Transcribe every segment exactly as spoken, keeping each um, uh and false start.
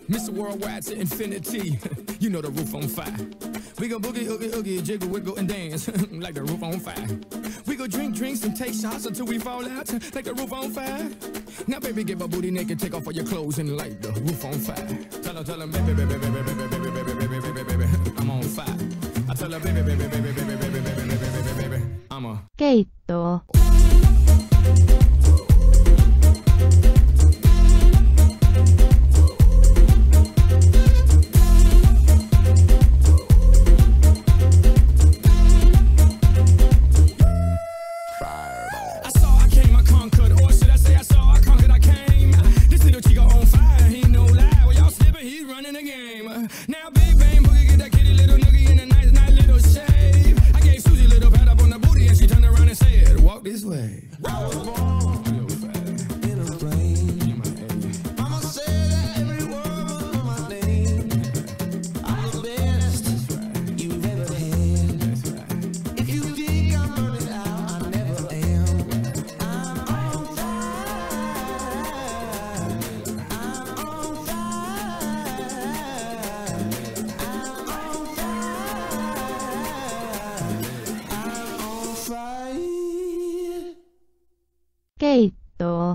Mister Worldwide to infinity. You know the roof on fire. We go boogie, oogie, oogie, jiggle, wiggle, and dance like the roof on fire. We go drink drinks and take shots until we fall out like the roof on fire. Now, baby, get my booty naked, take off all your clothes and light the roof on fire. Tell her, tell her, baby, baby, baby, baby, baby, baby, baby, baby, baby, baby, I'm on fire. I tell her, baby, baby, baby, baby, baby, baby, baby, baby, baby, I'm a Keitto. Now big bang boogie, get that kitty little noogie in a nice, nice little shave. I gave Susie a little pat up on the booty and she turned around and said, walk this way. I was born in a plane. Mama said that every word was my name. I'm the best you've ever had. If you think I'm running out, I never am. I'm on fire. I'm on fire. Keitto.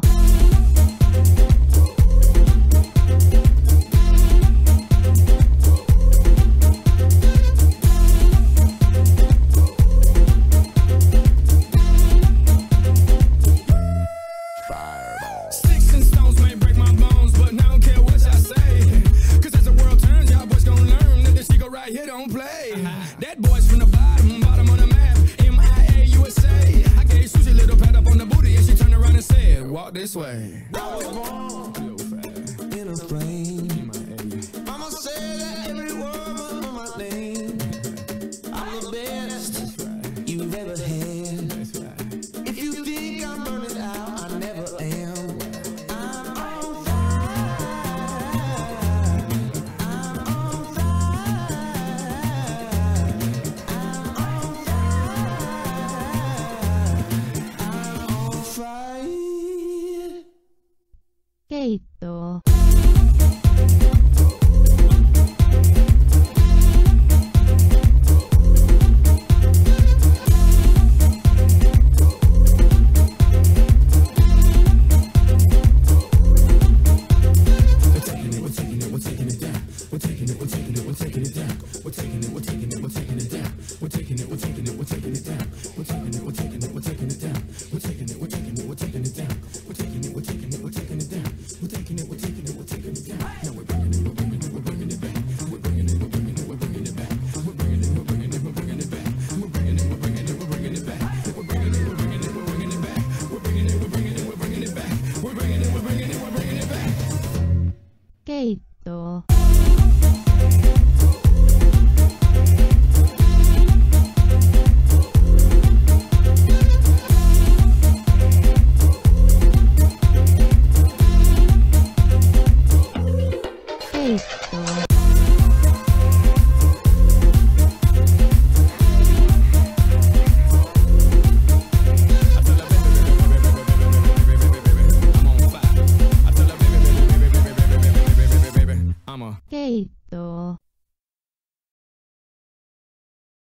Sticks and stones may break my bones, but I don't care what y'all say. Cause as the world turns, y'all boys gon' learn that this nigga right here don't play. That boy's from the bottom, bottom on the map, M I A U S A. I gave Susie a little pat up on the booty and she turned around and said, walk this way. I was born in a plane. Mama said that every word was my name. I'm the best you've ever had. If you think I'm burning out, I never am. I'm on fire. I'm on fire. I'm on fire. Keitto. We're taking it, we're taking it, we're taking it down. We're taking it, we're taking it, we're taking it down. We're taking it, we're taking it, we're taking it down. We're taking it, we're taking it.